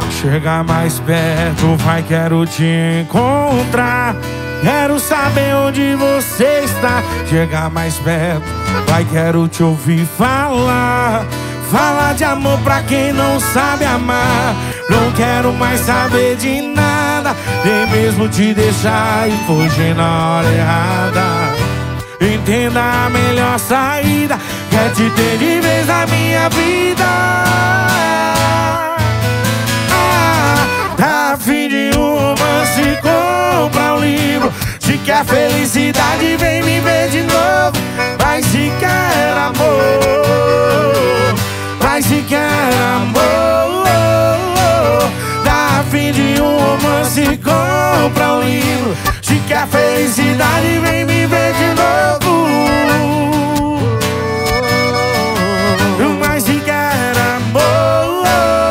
Chega mais perto, vai, quero te encontrar. Quero saber onde você está. Chega mais perto, vai, quero te ouvir falar. Fala de amor pra quem não sabe amar. Não quero mais saber de nada, nem mesmo te deixar e fugir na hora errada. Entenda a melhor saída, quer te ter de vez na minha vida. Tá a fim de um romance, compra um livro. Se quer felicidade, vem me ver de novo. Vai se quer amor, vai se quer amor. Tá a fim de um romance, compra um livro. Se quer felicidade, vem me ver de novo. Vai se quer amor.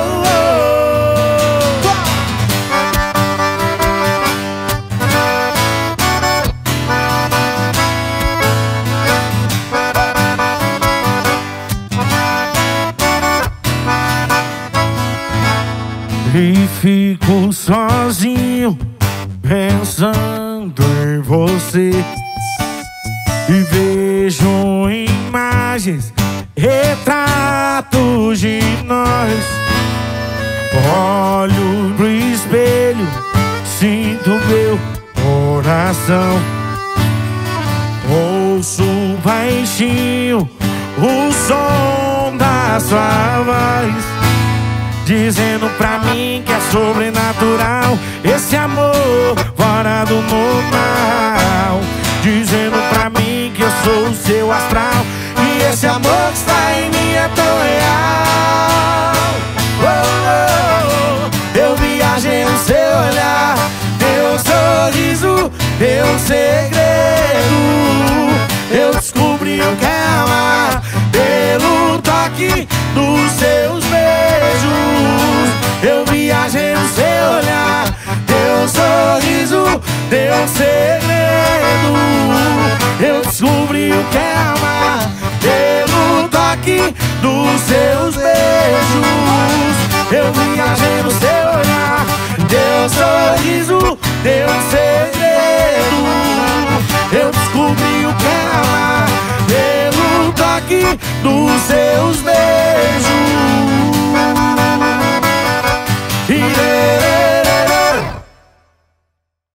E fico sozinho pensando em você, e vejo imagens, retratos de nós. Olho pro espelho, sinto meu coração. Ouço baixinho o som da sua voz, dizendo pra mim que é sobrenatural esse amor fora do normal. Dizendo pra mim que eu sou o seu astral, e esse amor que está em mim é tão real. Oh, oh, eu viajei no seu olhar, teu sorriso, teu segredo. Eu descobri o que é amar pelo toque dos seus beijos. Eu viajei no seu olhar, teu sorriso, teu segredo. Eu descobri o que é amar pelo toque dos seus beijos. Eu viajei no seu olhar, teu sorriso, teu segredo. Eu descobri o que é amar pelo toque dos seus beijos.